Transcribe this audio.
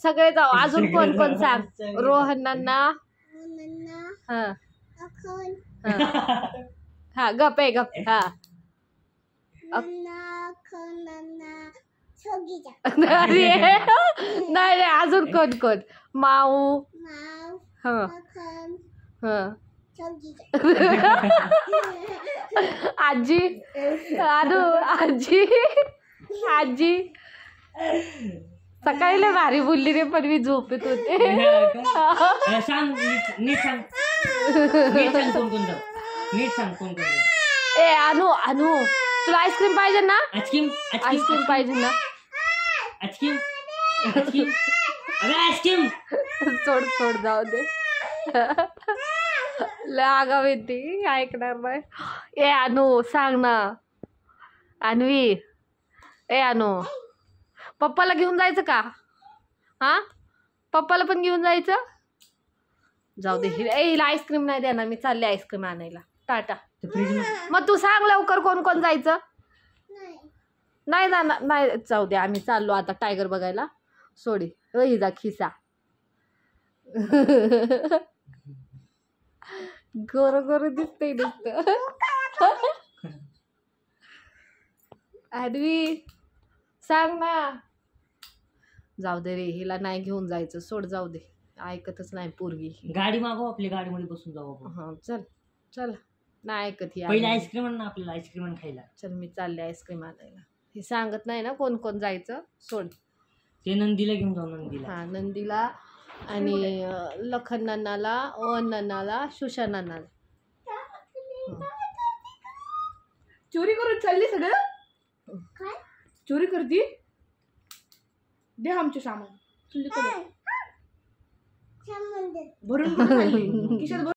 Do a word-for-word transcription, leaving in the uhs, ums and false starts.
सगळे जाऊ. अजून कोण कोण सांग. रोहन नाना. हा हा गप आहे गप. हा अरे नाही नाही अजून कोण कोण. माऊ. हा हा आजी. अनु आजी. आजी सकाळी लय भारी बोलली रे पण मी झोपेत होते. सांग नीट सांग. नीट सांग कोण कोण जाऊ. नीट सांग कोण कोण जाऊ. ए अनु अनु तुला आईस्क्रीम पाहिजे ना. आईस्क्रीम आईस्क्रीम पाहिजे ना. आईस्क्रीम आईस्क्रीम अरे आईस्क्रीम सोड सोड जाऊ दे. लय आगाव येते ऐकणार नाही. ए अनु सांग ना. अन्वी. ए अनु पप्पाला घेऊन जायचं का. हा पप्पाला पण घेऊन जायचं. जाऊ दे. ए हिला आईस्क्रीम नाही देणार मी. चालले आईस्क्रीम आणायला. टाटा. मग तू सांग लवकर कोण कोण जायचं. नाही जाणार नाही. जाऊ दे आम्ही चाललो आता टायगर बघायला. सोडी हिचा खिसा. गोर गोर दिसते नुसतं. अन्वी सांग ना. जाऊ दे रे हिला नाही घेऊन जायचं. सोड जाऊ दे. ऐकतच नाही पोरगी. गाडी मागव आपली गाडीमध्ये बसून जाऊ आपण. हा चल चल. नाही ऐकत ही. पहिले आईस्क्रीम आण ना आपल्याला. आईस्क्रीम खायला. चल मी चालले आईस्क्रीम आणायला. हे सांगत नाही ना कोण कोण जायचं. सोड. ते नंदीला घेऊन जाऊ. नंदीला. हा नंदीला आणि लखन नानाला. ओन नानाला. सुशा नानाला. चोरी करून चालली सगळं. चोरी करती. दे आमचे सामान. चोरी करून भरून खिशात